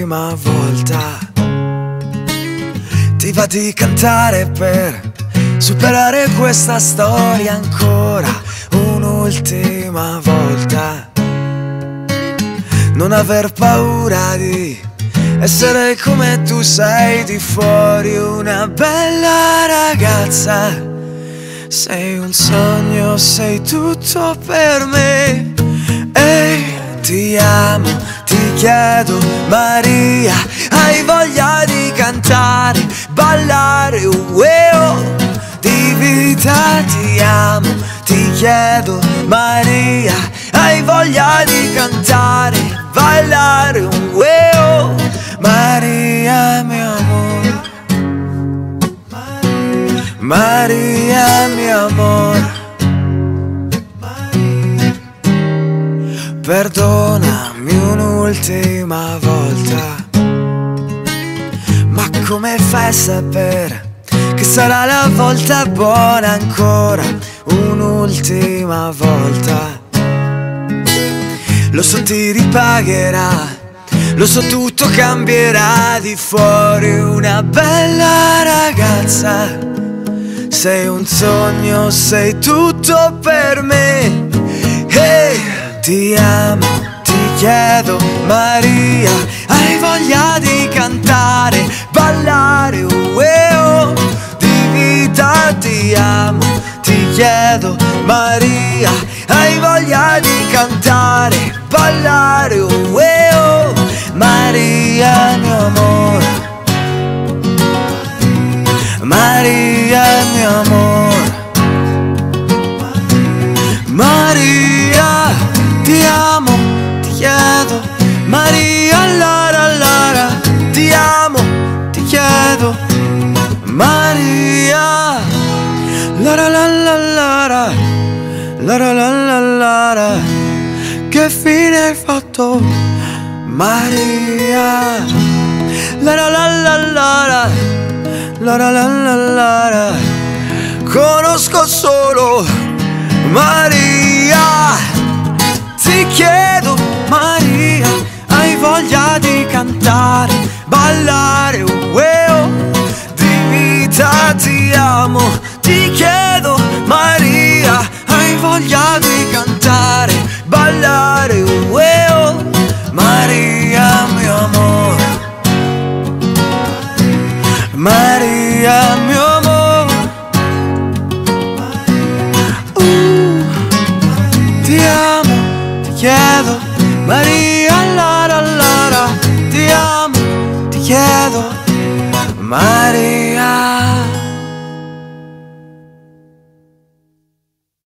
un'ultima volta. Ti va di cantare per superare questa storia ancora un'ultima volta. Non aver paura di essere come tu sei di fuori, una bella ragazza. Sei un sogno, sei tutto per me. Ehi, ti amo, ti chiedo Maria, hai voglia di cantare, ballare, ueo, di vita. Ti amo, ti chiedo Maria, hai voglia di cantare, ballare, ueo, Maria mio amore, Maria mio amore. Perdonami un'ultima volta, ma come fai a sapere che sarà la volta buona ancora un'ultima volta? Lo so ti ripagherà, lo so tutto cambierà di fuori, una bella ragazza. Sei un sogno, sei tutto per me. Hey, ti amo, ti chiedo Maria, hai voglia di cantare, ballare, ueo, di vita. Ti amo, ti chiedo Maria, hai voglia di cantare, ballare, ueo, Maria mio amore, Maria mio amore. Maria, ti amo, ti chiedo Maria, lara lara, ti amo, ti chiedo Maria, lara la la lara, lara la la lara. Che fine hai fatto Maria? Lara la la lara, lara la la lara. Conosco solo Maria, ti chiedo Maria, hai voglia di cantare, ballare, ueo, di vita. Ti amo, ti chiedo Maria, hai voglia di cantare, ballare, ueo, Maria mio amore, Maria mio amore. Ti amo, ti chiedo Maria, lara lara, ti amo, ti chiedo Maria.